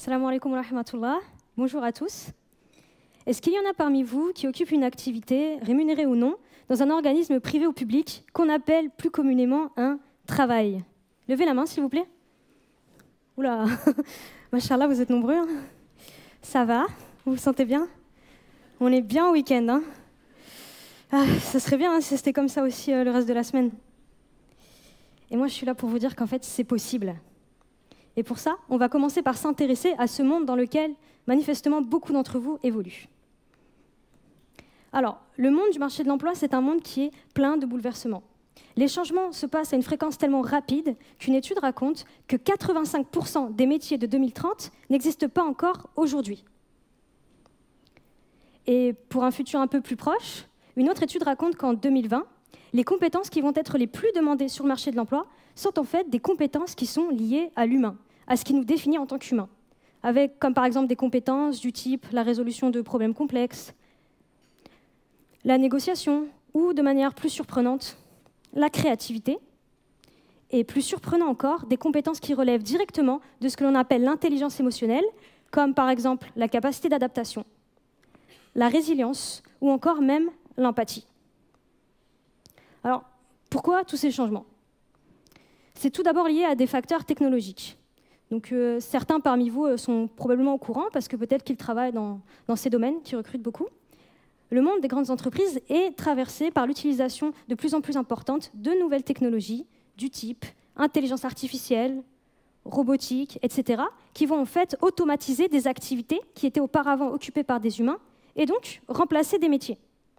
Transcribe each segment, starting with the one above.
Salam alaikum wa rahmatullah. Bonjour à tous. Est-ce qu'il y en a parmi vous qui occupent une activité, rémunérée ou non, dans un organisme privé ou public qu'on appelle plus communément un travail? Levez la main, s'il vous plaît. Oula, machallah, vous êtes nombreux. Hein. Ça va? Vous vous sentez bien? On est bien au week-end. Hein. Ah, ça serait bien hein, si c'était comme ça aussi le reste de la semaine. Et moi, je suis là pour vous dire qu'en fait, c'est possible. Et pour ça, on va commencer par s'intéresser à ce monde dans lequel, manifestement, beaucoup d'entre vous évoluent. Alors, le monde du marché de l'emploi, c'est un monde qui est plein de bouleversements. Les changements se passent à une fréquence tellement rapide qu'une étude raconte que 85% des métiers de 2030 n'existent pas encore aujourd'hui. Et pour un futur un peu plus proche, une autre étude raconte qu'en 2020, les compétences qui vont être les plus demandées sur le marché de l'emploi sont en fait des compétences qui sont liées à l'humain, à ce qui nous définit en tant qu'humain, avec comme par exemple des compétences du type la résolution de problèmes complexes, la négociation ou, de manière plus surprenante, la créativité, et plus surprenant encore, des compétences qui relèvent directement de ce que l'on appelle l'intelligence émotionnelle, comme par exemple la capacité d'adaptation, la résilience ou encore même l'empathie. Alors, pourquoi tous ces changements? C'est tout d'abord lié à des facteurs technologiques. Donc, certains parmi vous sont probablement au courant parce que peut-être qu'ils travaillent dans ces domaines qui recrutent beaucoup. Le monde des grandes entreprises est traversé par l'utilisation de plus en plus importante de nouvelles technologies du type intelligence artificielle, robotique, etc., qui vont en fait automatiser des activités qui étaient auparavant occupées par des humains et donc remplacer des métiers.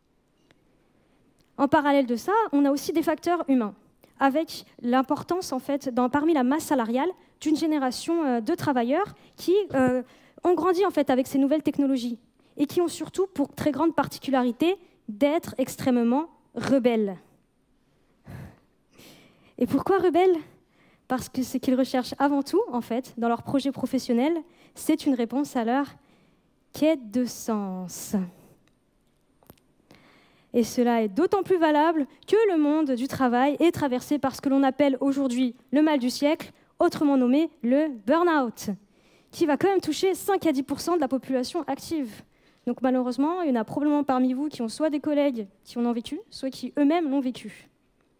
En parallèle de ça, on a aussi des facteurs humains, avec l'importance, en fait, parmi la masse salariale, d'une génération de travailleurs qui ont grandi en fait, avec ces nouvelles technologies et qui ont surtout pour très grande particularité d'être extrêmement rebelles. Et pourquoi rebelles? Parce que ce qu'ils recherchent avant tout, en fait, dans leur projet professionnel, c'est une réponse à leur quête de sens. Et cela est d'autant plus valable que le monde du travail est traversé par ce que l'on appelle aujourd'hui le mal du siècle, autrement nommé le burn-out, qui va quand même toucher 5 à 10% de la population active. Donc malheureusement, il y en a probablement parmi vous qui ont soit des collègues qui en ont vécu, soit qui eux-mêmes l'ont vécu.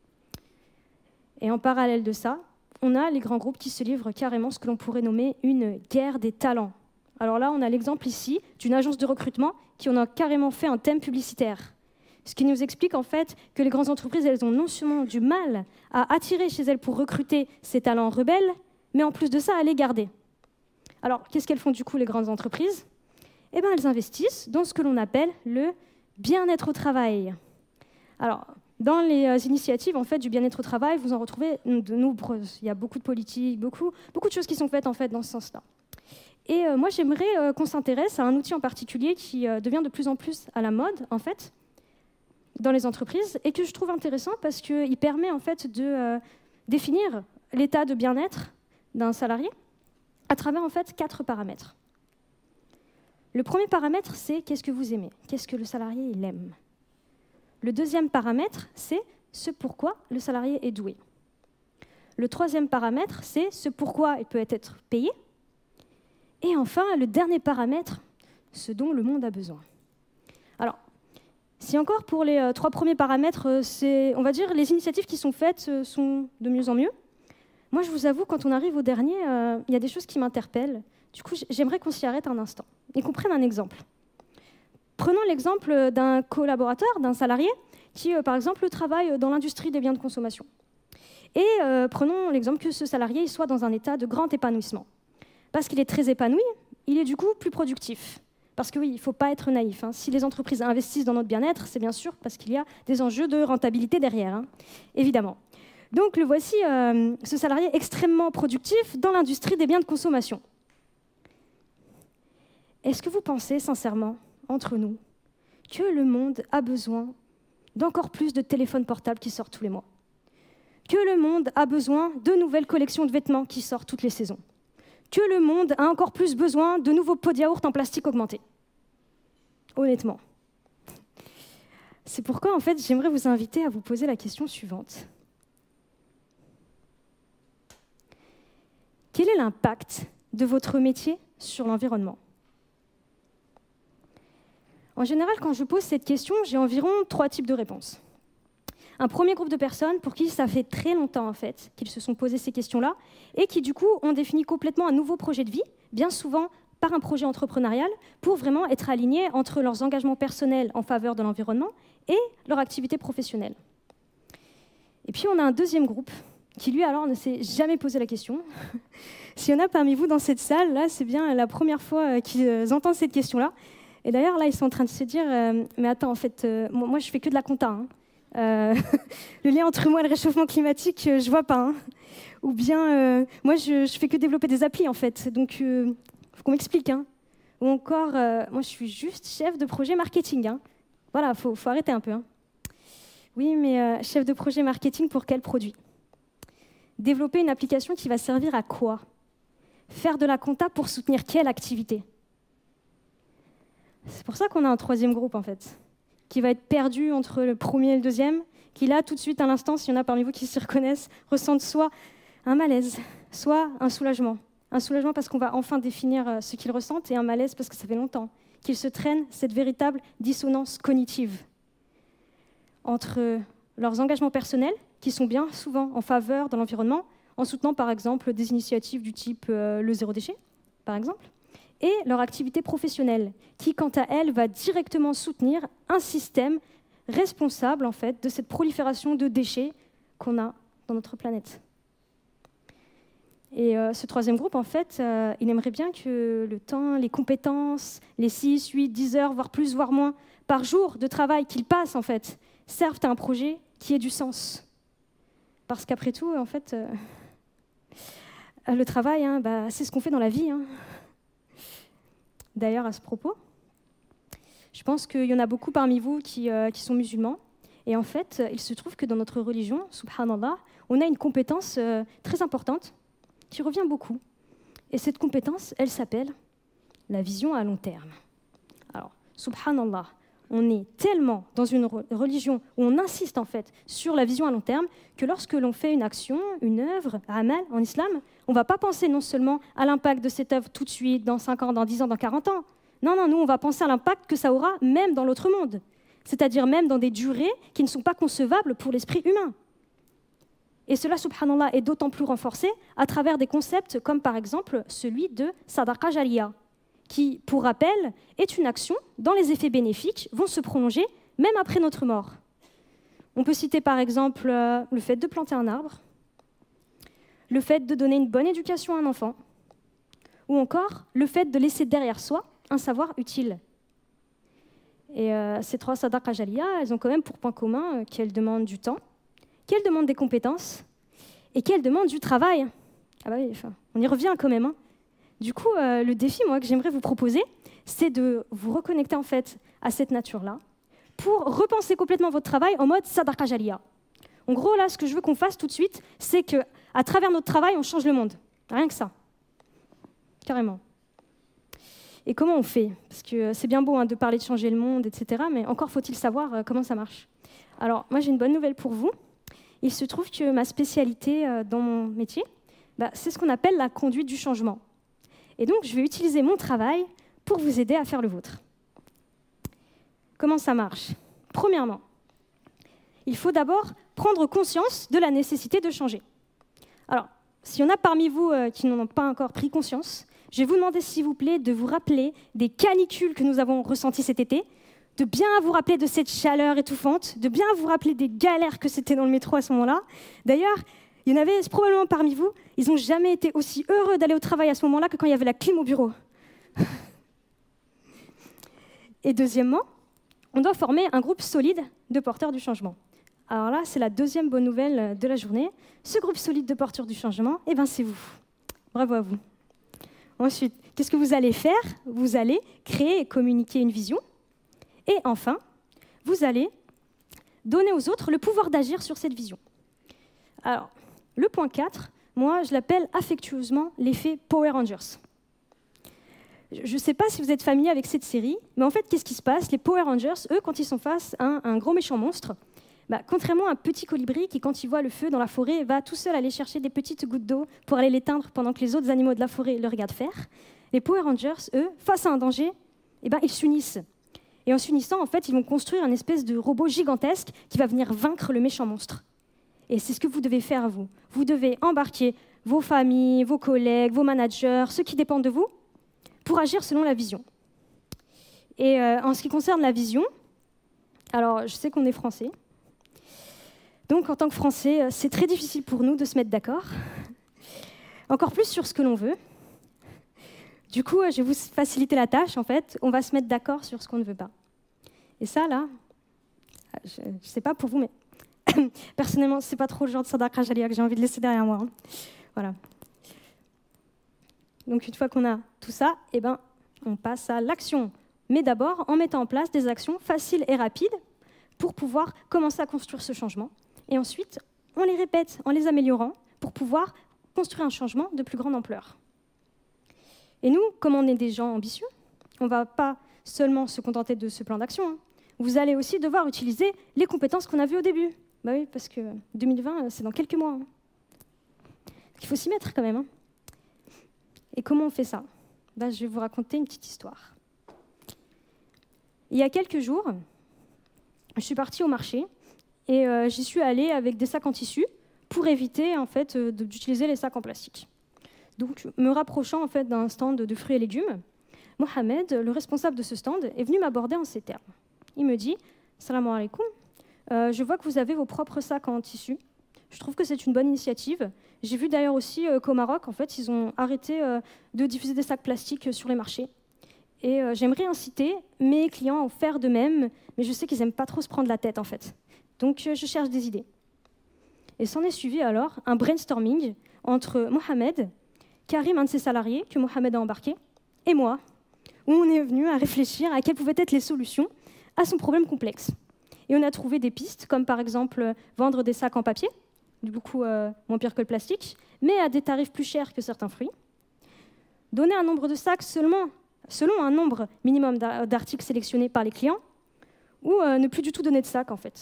Et en parallèle de ça, on a les grands groupes qui se livrent carrément ce que l'on pourrait nommer une guerre des talents. Alors là, on a l'exemple ici d'une agence de recrutement qui en a carrément fait un thème publicitaire. Ce qui nous explique en fait que les grandes entreprises, elles ont non seulement du mal à attirer chez elles pour recruter ces talents rebelles, mais en plus de ça, à les garder. Alors, qu'est-ce qu'elles font du coup, les grandes entreprises? Eh bien, elles investissent dans ce que l'on appelle le bien-être au travail. Alors, dans les initiatives en fait, du bien-être au travail, vous en retrouvez de nombreuses. Il y a beaucoup de politiques, beaucoup de choses qui sont faites en fait, dans ce sens-là. Et moi, j'aimerais qu'on s'intéresse à un outil en particulier qui devient de plus en plus à la mode, en fait, dans les entreprises, et que je trouve intéressant parce qu'il permet en fait de définir l'état de bien-être d'un salarié à travers en fait 4 paramètres. Le premier paramètre, c'est qu'est-ce que vous aimez, qu'est-ce que le salarié il aime. Le deuxième paramètre, c'est ce pourquoi le salarié est doué. Le troisième paramètre, c'est ce pourquoi il peut être payé. Et enfin, le dernier paramètre, ce dont le monde a besoin. Alors, si encore pour les 3 premiers paramètres, on va dire les initiatives qui sont faites sont de mieux en mieux. Moi, je vous avoue, quand on arrive au dernier, il y a des choses qui m'interpellent. Du coup, j'aimerais qu'on s'y arrête un instant et qu'on prenne un exemple. Prenons l'exemple d'un collaborateur, d'un salarié, qui, par exemple, travaille dans l'industrie des biens de consommation. Et prenons l'exemple que ce salarié soit dans un état de grand épanouissement. Parce qu'il est très épanoui, il est du coup plus productif. Parce que oui, il ne faut pas être naïf. Hein. Si les entreprises investissent dans notre bien-être, c'est bien sûr parce qu'il y a des enjeux de rentabilité derrière, hein, évidemment. Donc le voici, ce salarié extrêmement productif dans l'industrie des biens de consommation. Est-ce que vous pensez sincèrement, entre nous, que le monde a besoin d'encore plus de téléphones portables qui sortent tous les mois? Que le monde a besoin de nouvelles collections de vêtements qui sortent toutes les saisons? Que le monde a encore plus besoin de nouveaux pots de yaourt en plastique augmenté? Honnêtement. C'est pourquoi, en fait, j'aimerais vous inviter à vous poser la question suivante. Quel est l'impact de votre métier sur l'environnement? En général, quand je pose cette question, j'ai environ 3 types de réponses. Un premier groupe de personnes pour qui ça fait très longtemps en fait qu'ils se sont posé ces questions-là et qui du coup ont défini complètement un nouveau projet de vie, bien souvent par un projet entrepreneurial, pour vraiment être alignés entre leurs engagements personnels en faveur de l'environnement et leur activité professionnelle. Et puis on a un deuxième groupe qui lui alors ne s'est jamais posé la question. S'il y en a parmi vous dans cette salle, là c'est bien la première fois qu'ils entendent cette question-là. Et d'ailleurs là ils sont en train de se dire mais attends en fait moi je fais que de la compta. Hein. Le lien entre moi et le réchauffement climatique, je vois pas. Hein. Ou bien, moi, je fais que développer des applis, en fait. Donc, faut qu'on m'explique. Hein. Ou encore, moi, je suis juste chef de projet marketing. Hein. Voilà, faut arrêter un peu. Hein. Oui, mais chef de projet marketing pour quel produit? Développer une application qui va servir à quoi? Faire de la compta pour soutenir quelle activité? C'est pour ça qu'on a un troisième groupe, en fait, qui va être perdu entre le premier et le deuxième, qui là, tout de suite, à l'instant, s'il y en a parmi vous qui s'y reconnaissent, ressentent soit un malaise, soit un soulagement. Un soulagement parce qu'on va enfin définir ce qu'ils ressentent, et un malaise parce que ça fait longtemps qu'ils se traînent cette véritable dissonance cognitive entre leurs engagements personnels, qui sont bien souvent en faveur de l'environnement, en soutenant par exemple des initiatives du type le zéro déchet, par exemple, et leur activité professionnelle, qui, quant à elle, va directement soutenir un système responsable en fait, de cette prolifération de déchets qu'on a dans notre planète. Et ce troisième groupe, en fait, il aimerait bien que le temps, les compétences, les 6, 8, 10 heures, voire plus, voire moins, par jour de travail qu'ils passent, en fait, servent à un projet qui ait du sens. Parce qu'après tout, en fait, le travail, hein, c'est ce qu'on fait dans la vie. Hein. D'ailleurs, à ce propos, je pense qu'il y en a beaucoup parmi vous qui sont musulmans. Et en fait, il se trouve que dans notre religion, subhanallah, on a une compétence très importante qui revient beaucoup. Et cette compétence, elle s'appelle la vision à long terme. Alors, subhanallah, on est tellement dans une religion où on insiste en fait sur la vision à long terme que lorsque l'on fait une action, une œuvre, amal en islam, on ne va pas penser non seulement à l'impact de cette œuvre tout de suite, dans 5 ans, dans 10 ans, dans 40 ans. Non, nous, on va penser à l'impact que ça aura même dans l'autre monde. C'est-à-dire même dans des durées qui ne sont pas concevables pour l'esprit humain. Et cela, subhanallah, est d'autant plus renforcé à travers des concepts comme par exemple celui de sadaqa jariya, qui, pour rappel, est une action dont les effets bénéfiques vont se prolonger même après notre mort. On peut citer par exemple le fait de planter un arbre, le fait de donner une bonne éducation à un enfant, ou encore le fait de laisser derrière soi un savoir utile. Et ces 3 sadaqa jariya, elles ont quand même pour point commun qu'elles demandent du temps, qu'elles demandent des compétences, et qu'elles demandent du travail. Ah bah oui, enfin, on y revient quand même. Hein. Du coup, le défi, moi, que j'aimerais vous proposer, c'est de vous reconnecter en fait à cette nature-là pour repenser complètement votre travail en mode sadaqa jariya. En gros, là, ce que je veux qu'on fasse tout de suite, c'est qu'à travers notre travail, on change le monde. Rien que ça. Carrément. Et comment on fait? Parce que c'est bien beau hein, de parler de changer le monde, etc., mais encore faut-il savoir comment ça marche. Alors, moi, j'ai une bonne nouvelle pour vous. Il se trouve que ma spécialité dans mon métier, c'est ce qu'on appelle la conduite du changement. Et donc, je vais utiliser mon travail pour vous aider à faire le vôtre. Comment ça marche? Premièrement, il faut d'abord prendre conscience de la nécessité de changer. Alors, s'il y en a parmi vous qui n'en ont pas encore pris conscience, je vais vous demander, s'il vous plaît, de vous rappeler des canicules que nous avons ressenties cet été, de bien vous rappeler de cette chaleur étouffante, de bien vous rappeler des galères que c'était dans le métro à ce moment-là. D'ailleurs, il y en avait probablement parmi vous, ils n'ont jamais été aussi heureux d'aller au travail à ce moment-là que quand il y avait la clim au bureau. Et deuxièmement, on doit former un groupe solide de porteurs du changement. Alors là, c'est la deuxième bonne nouvelle de la journée. Ce groupe solide de porteurs du changement, c'est vous. Bravo à vous. Ensuite, qu'est-ce que vous allez faire? Vous allez créer et communiquer une vision. Et enfin, vous allez donner aux autres le pouvoir d'agir sur cette vision. Alors, le point 4, moi, je l'appelle affectueusement l'effet Power Rangers. Je ne sais pas si vous êtes familier avec cette série, mais en fait, qu'est-ce qui se passe? Les Power Rangers, eux, quand ils sont face à un gros méchant monstre, contrairement à un petit colibri qui, quand il voit le feu dans la forêt, va tout seul aller chercher des petites gouttes d'eau pour aller l'éteindre pendant que les autres animaux de la forêt le regardent faire, Les Power Rangers, eux, face à un danger, eh ben, ils s'unissent. Et en s'unissant, en fait, ils vont construire une espèce de robot gigantesque qui va venir vaincre le méchant monstre. Et c'est ce que vous devez faire, vous. Vous devez embarquer vos familles, vos collègues, vos managers, ceux qui dépendent de vous, pour agir selon la vision. Et en ce qui concerne la vision, alors je sais qu'on est français, donc en tant que Français, c'est très difficile pour nous de se mettre d'accord, encore plus sur ce que l'on veut. Du coup, je vais vous faciliter la tâche, en fait, on va se mettre d'accord sur ce qu'on ne veut pas. Et ça, là, je ne sais pas pour vous, mais personnellement, ce n'est pas trop le genre de sadaqa jaliya que j'ai envie de laisser derrière moi. Hein. Voilà. Donc une fois qu'on a tout ça, eh ben, on passe à l'action. Mais d'abord, en mettant en place des actions faciles et rapides pour pouvoir commencer à construire ce changement. Et ensuite, on les répète en les améliorant pour pouvoir construire un changement de plus grande ampleur. Et nous, comme on est des gens ambitieux, on ne va pas seulement se contenter de ce plan d'action. Hein. Vous allez aussi devoir utiliser les compétences qu'on a vues au début. Bah oui, parce que 2020, c'est dans quelques mois. Hein. Il faut s'y mettre quand même. Hein. Et comment on fait ça? Ben, je vais vous raconter une petite histoire. Il y a quelques jours, je suis partie au marché et j'y suis allée avec des sacs en tissu pour éviter en fait, d'utiliser les sacs en plastique. Donc, me rapprochant en fait, d'un stand de fruits et légumes, Mohamed, le responsable de ce stand, est venu m'aborder en ces termes. Il me dit « Salam alaikum, je vois que vous avez vos propres sacs en tissu. Je trouve que c'est une bonne initiative. J'ai vu d'ailleurs aussi qu'au Maroc, en fait, ils ont arrêté de diffuser des sacs plastiques sur les marchés. Et j'aimerais inciter mes clients à faire de même, mais je sais qu'ils n'aiment pas trop se prendre la tête, en fait. Donc, je cherche des idées. » Et s'en est suivi alors un brainstorming entre Mohamed, Karim, un de ses salariés, que Mohamed a embarqué, et moi, où on est venu à réfléchir à quelles pouvaient être les solutions à son problème complexe. Et on a trouvé des pistes, comme par exemple vendre des sacs en papier, du beaucoup moins pire que le plastique, mais à des tarifs plus chers que certains fruits. Donner un nombre de sacs selon un nombre minimum d'articles sélectionnés par les clients, ou ne plus du tout donner de sacs, en fait.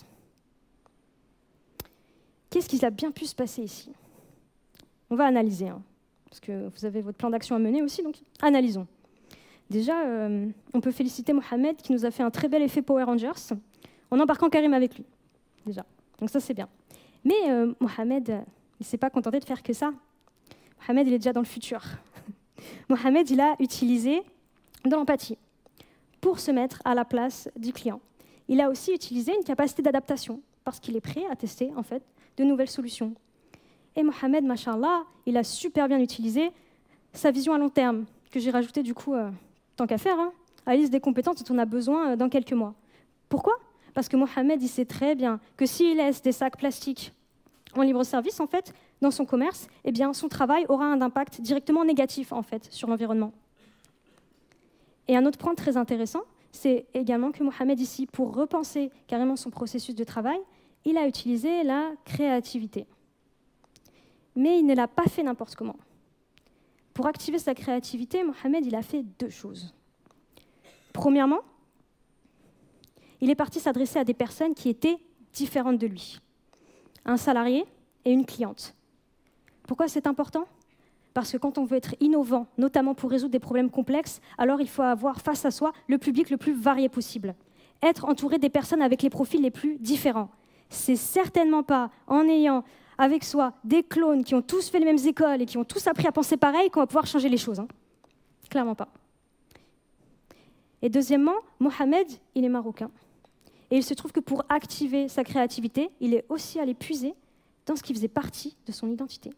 Qu'est-ce qui a bien pu se passer ici? On va analyser, hein, parce que vous avez votre plan d'action à mener aussi, donc analysons. Déjà, on peut féliciter Mohamed qui nous a fait un très bel effet Power Rangers en embarquant Karim avec lui. Déjà. Donc ça, c'est bien. Mais Mohamed, il ne s'est pas contenté de faire que ça. Mohamed, il est déjà dans le futur. Mohamed, il a utilisé de l'empathie pour se mettre à la place du client. Il a aussi utilisé une capacité d'adaptation parce qu'il est prêt à tester en fait de nouvelles solutions. Et Mohamed, machallah, il a super bien utilisé sa vision à long terme, que j'ai rajouté du coup, tant qu'à faire, hein, à la liste des compétences dont on a besoin dans quelques mois. Pourquoi? Parce que Mohamed, il sait très bien que s'il laisse des sacs plastiques en libre service, en fait, dans son commerce, eh bien, son travail aura un impact directement négatif en fait, sur l'environnement. Et un autre point très intéressant, c'est également que Mohamed, ici, pour repenser carrément son processus de travail, il a utilisé la créativité. Mais il ne l'a pas fait n'importe comment. Pour activer sa créativité, Mohamed, il a fait deux choses. Premièrement, il est parti s'adresser à des personnes qui étaient différentes de lui. Un salarié et une cliente. Pourquoi c'est important? Parce que quand on veut être innovant, notamment pour résoudre des problèmes complexes, alors il faut avoir face à soi le public le plus varié possible. Être entouré des personnes avec les profils les plus différents. C'est certainement pas en ayant avec soi des clones qui ont tous fait les mêmes écoles et qui ont tous appris à penser pareil qu'on va pouvoir changer les choses. Hein. Clairement pas. Et deuxièmement, Mohamed, il est marocain. Et il se trouve que pour activer sa créativité, il est aussi allé puiser dans ce qui faisait partie de son identité.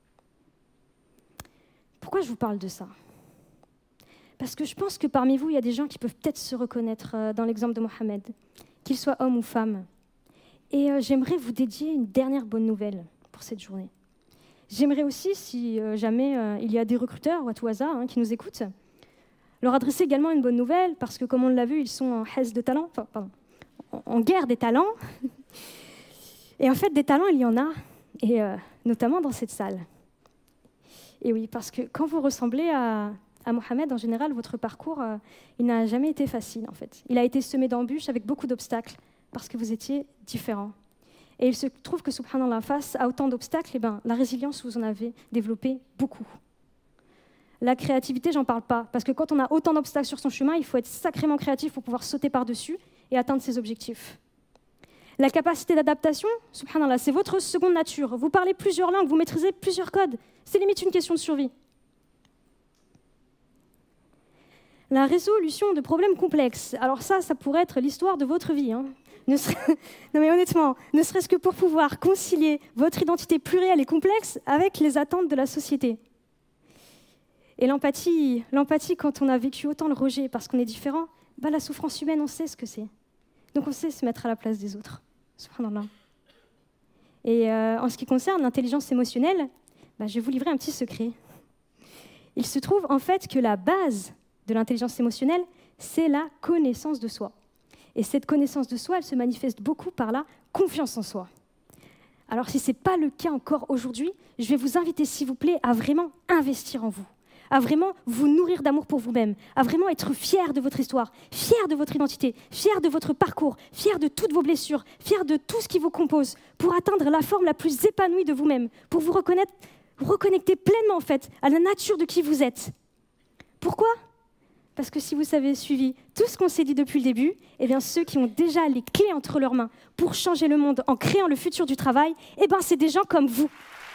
Pourquoi je vous parle de ça? Parce que je pense que parmi vous, il y a des gens qui peuvent peut-être se reconnaître dans l'exemple de Mohamed, qu'ils soient hommes ou femmes. Et j'aimerais vous dédier une dernière bonne nouvelle pour cette journée. J'aimerais aussi, si jamais il y a des recruteurs ou à tout hasard qui nous écoutent, leur adresser également une bonne nouvelle, parce que comme on l'a vu, ils sont en haisse de talent, en guerre des talents. Et en fait, des talents, il y en a, et notamment dans cette salle. Et oui, parce que quand vous ressemblez à Mohamed, en général, votre parcours, il n'a jamais été facile, en fait. Il a été semé d'embûches avec beaucoup d'obstacles, parce que vous étiez différents. Et il se trouve que, subhanallah, face à autant d'obstacles, eh ben, la résilience, vous en avez développé beaucoup. La créativité, j'en parle pas, parce que quand on a autant d'obstacles sur son chemin, il faut être sacrément créatif pour pouvoir sauter par-dessus et atteindre ses objectifs. La capacité d'adaptation, subhanallah, c'est votre seconde nature. Vous parlez plusieurs langues, vous maîtrisez plusieurs codes. C'est limite une question de survie. La résolution de problèmes complexes. Alors ça pourrait être l'histoire de votre vie. Hein. Non mais honnêtement, ne serait-ce que pour pouvoir concilier votre identité plurielle et complexe avec les attentes de la société. Et l'empathie, quand on a vécu autant le rejet parce qu'on est différent, bah, la souffrance humaine, on sait ce que c'est. Donc on sait se mettre à la place des autres. Subhanallah. Et en ce qui concerne l'intelligence émotionnelle, bah, je vais vous livrer un petit secret. Il se trouve en fait que la base de l'intelligence émotionnelle, c'est la connaissance de soi. Et cette connaissance de soi, elle se manifeste beaucoup par la confiance en soi. Alors si ce n'est pas le cas encore aujourd'hui, je vais vous inviter, s'il vous plaît, à vraiment investir en vous, à vraiment vous nourrir d'amour pour vous-même, à vraiment être fier de votre histoire, fier de votre identité, fier de votre parcours, fier de toutes vos blessures, fier de tout ce qui vous compose, pour atteindre la forme la plus épanouie de vous-même, pour vous reconnecter pleinement en fait à la nature de qui vous êtes. Pourquoi ? Parce que si vous avez suivi tout ce qu'on s'est dit depuis le début, eh bien ceux qui ont déjà les clés entre leurs mains pour changer le monde en créant le futur du travail, eh bien c'est des gens comme vous.